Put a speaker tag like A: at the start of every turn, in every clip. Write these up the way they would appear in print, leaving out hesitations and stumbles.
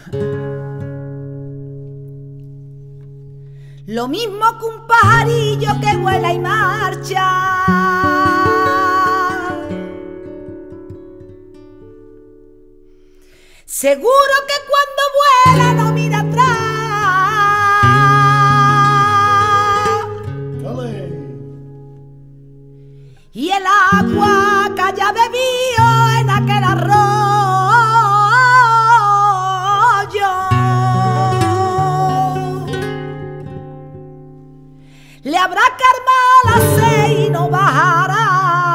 A: Lo mismo que un pajarillo que vuela y marcha. Seguro que cuando vuela no mira atrás.
B: ¡Ole!
A: Y el agua que haya bebido en aquel arroyo le habrá que armar a las 6 y no bajará.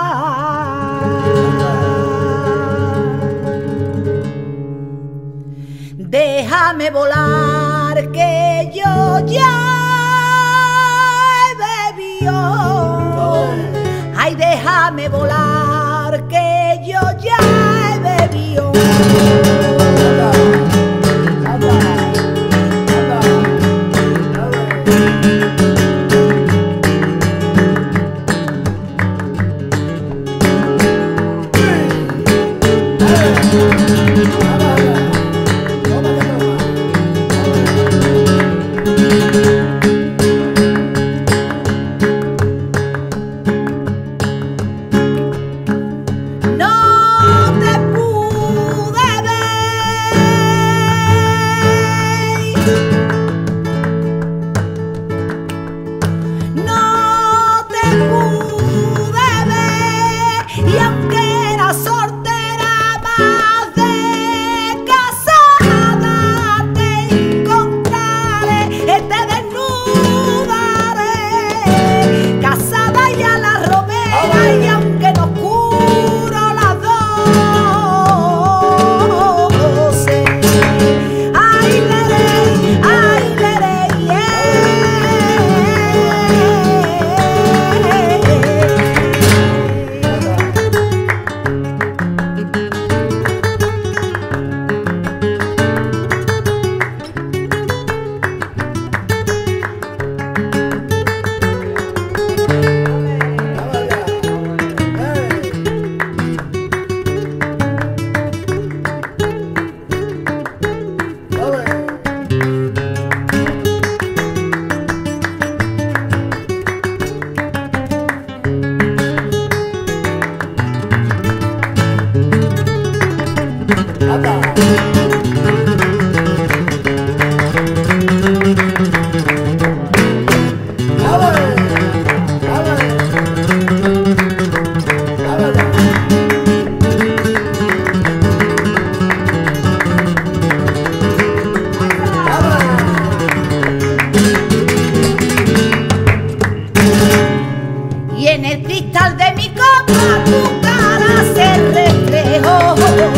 A: Déjame volar que yo ya he bebido. Ay, déjame volar que yo ya he bebido. Y en el cristal de mi copa tu cara se reflejó.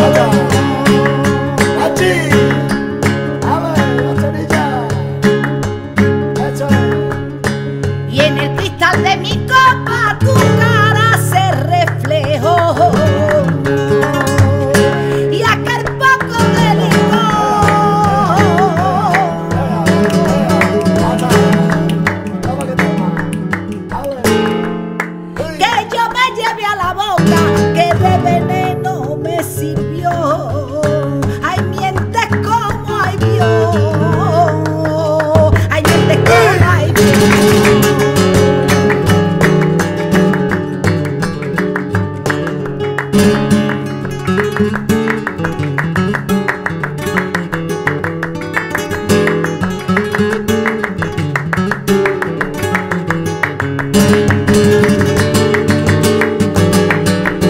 A: Y en el cristal de mi copa tu cara se reflejó. Y aquel poco de que yo me llevé a la boca, que de veneno me sirvió. Ay, mientes como ay Dios. Ay, mientes como ay Dios.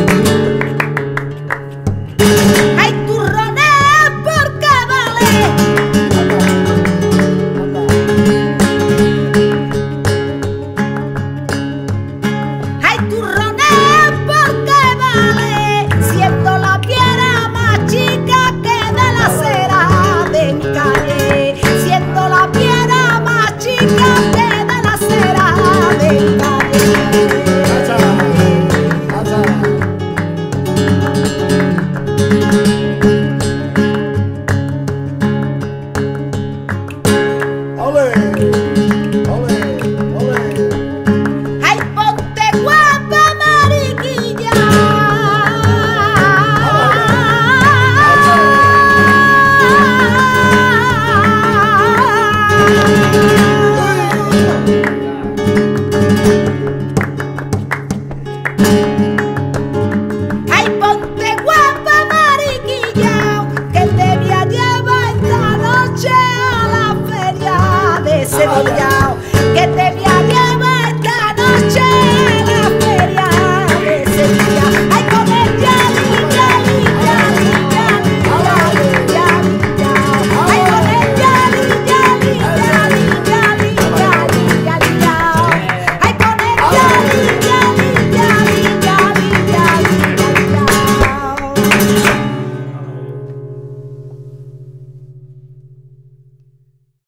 A: Ay, turrones, porque vale